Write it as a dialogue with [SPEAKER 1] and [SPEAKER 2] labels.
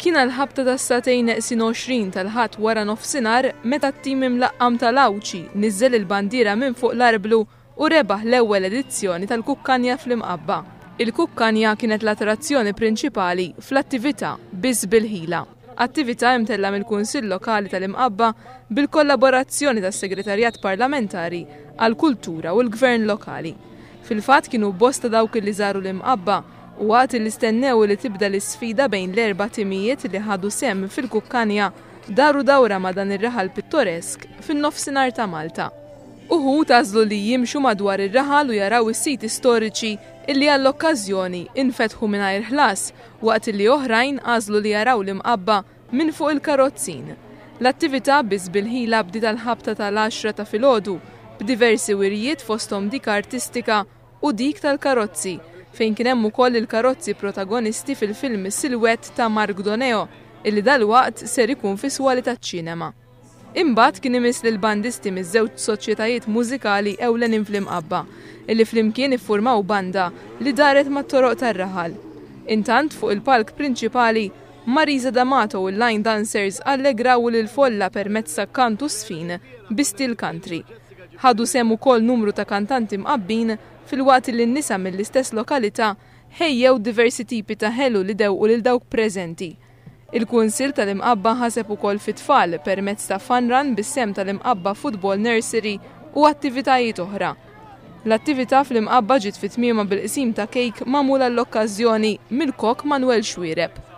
[SPEAKER 1] Kien l-ħabta tas-20 tal-ħadd wara nofsinhar meta t-tim imlaqqam tal-Awċi niżżel il-bandiera minn fuq l-arblu u rebaħ l-ewwel edizzjoni tal-kukkanja fl-Imqabba. Il-kukkanja kienet l-attrazzjoni prinċipali fl-attività Biss bil-Hila. Attività imtella mill-Kunsill Lokali tal-Imqabba bil-kollaborazzjoni tas-Segretarjat Parlamentari għall-Kultura u l-Gvern Lokali. Fil-fatt kienu bosta dawk li żaru l-Imqabba u għat li stennew li tibda l-isfida bejn l-4 timijiet li ħadu sem fil-kukkanja daru dawra ma' dan ir-raħal pittoresk fin-nofsinhar ta' Malta. Uħud għażlu li jimxu madwar ir-raħal u jaraw is-siti storiċi illi għall-okkażjoni infetħu mingħajr ħlas waqt li oħrajn għażlu li jaraw l-Imqabba minn fuq il-karozzin. L-attività Biss bil-Hila bdiet tal-ħabta tal-10 ta' filgħodu b'diversi wirjiet fosthom dik artistika u dik tal-karozzi fejn kien hemm ukoll il-karozzi protagonisti fil-film Silhouette ta' Mark Doneo illi dalwaqt ser ikun fiswali taċ-ċinema. Imbagħad kien imiss lil bandisti miż-żewġ soċjetajiet mużikali ewlenin fl-Imqabba illi flimkien iffurmaw banda li daret mat-toroq tar-raħal. Intant fuq il-palk prinċipali Marisa D'Amato u l-line dancers allegraw lil folla permezz ta' kantu sfin bi-stil country. Ħadu sem ukoll numru ta' kantanti mqabbin fil-waqt li n-nisa mill-istess lokalità ħejjew diversi tipi ta' ħelu li dewqu lil dawk preżenti. Il-Kunsill tal-Imqabba ħaseb ukoll fit-tfal permezz ta' funrun bis-sem tal-Imqabba Football Nursery u attivitajiet oħra. L-attività fl-Imqabba ġiet fit-tmiema bil-qsim ta' kejk magħmula l-okkażjoni mill-kok Manuel Xwiereb.